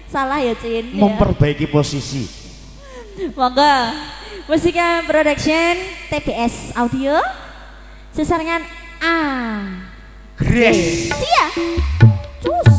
Salah ya Cin. Memperbaiki posisi. Monggo. Musika Production TBS Audio. Sesarengan A. Grace. Sia. Cus.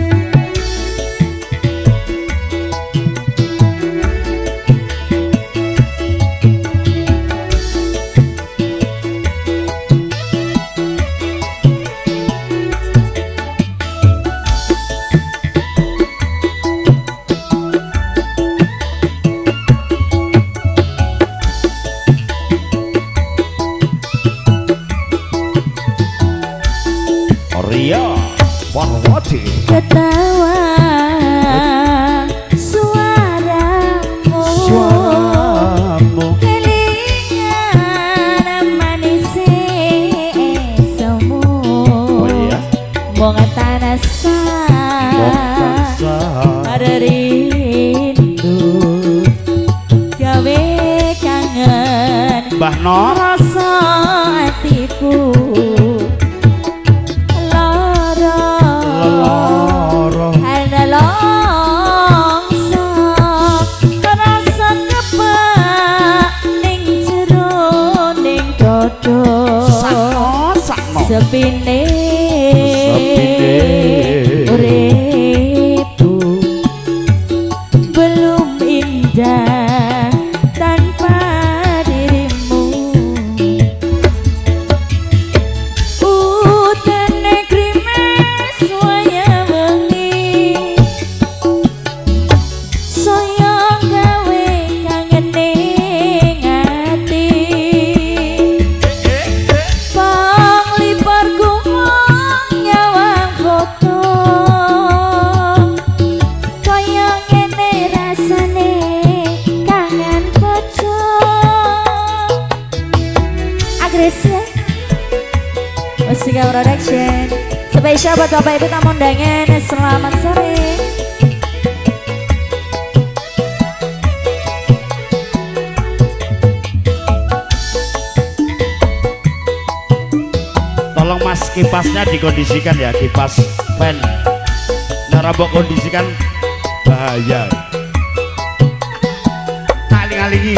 Ria Parwati. Ketawa suaramu, kelingan manis semu. Oh iya. Wong tanasa ada rindu, gawe kangen Mbah Nor. rasa hatiku. Sepine uripku belum indah tanpa dirimu. Utene krimes waya wengi, saya gawe kangen ning ati. Musika Production spesial buat Bapak Ibu tamu undangan. Selamat sore. Tolong mas kipasnya dikondisikan ya, kipas fan. Narabok kondisikan bahaya. Aling-alingi.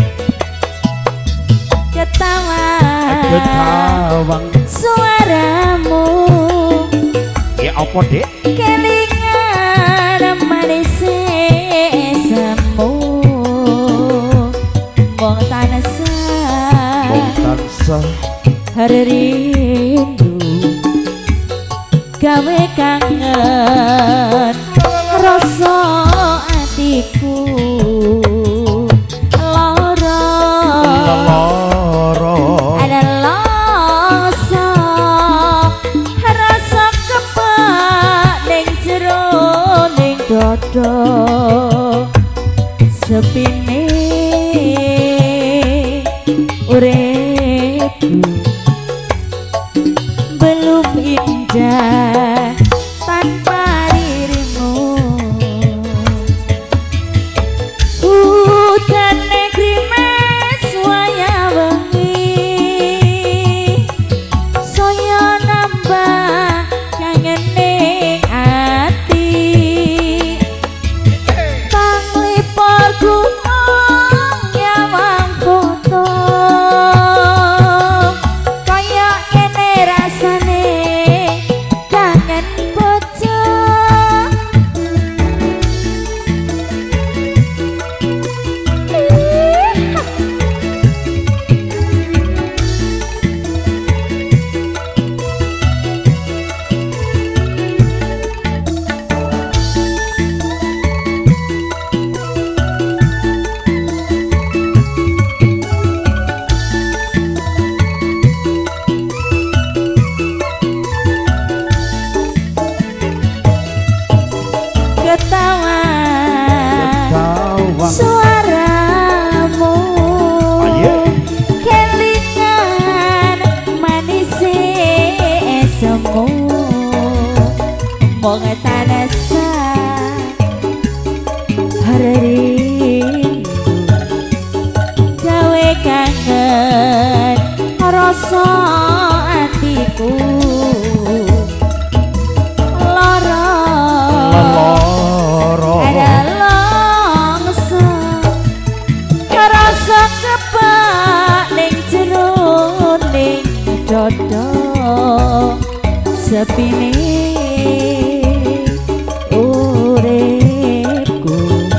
Ketawang suaramu, ya apa dek? kelingan manis semu. Wong tanasa hari rindu, gawe kangen rasa hatiku. Sepine uripku belum indah tanpa dirimu. Utane krimes waya wengi, saya nambah kangen ning ati. Suaramu kelingan manis semu. Wong tanasa hari rindu, gawe kangen rasa hatiku. Loro sepine uripku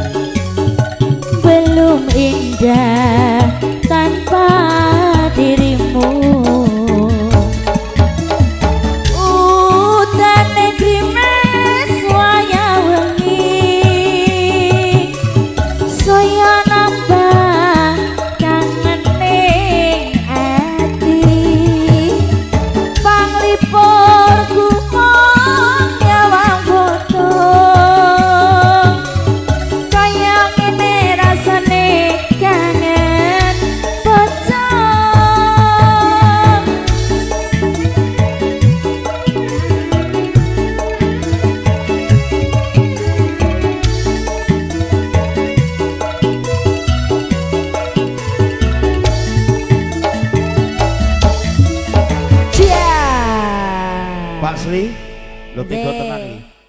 belum indah tanpa dirimu. Utane grimes waya wengi saya nambah kangen ning ati. Panglipurku mong nyawang foto kaya ngene rasane kangen pocong. Pak Sri, lo tiga tenang nih.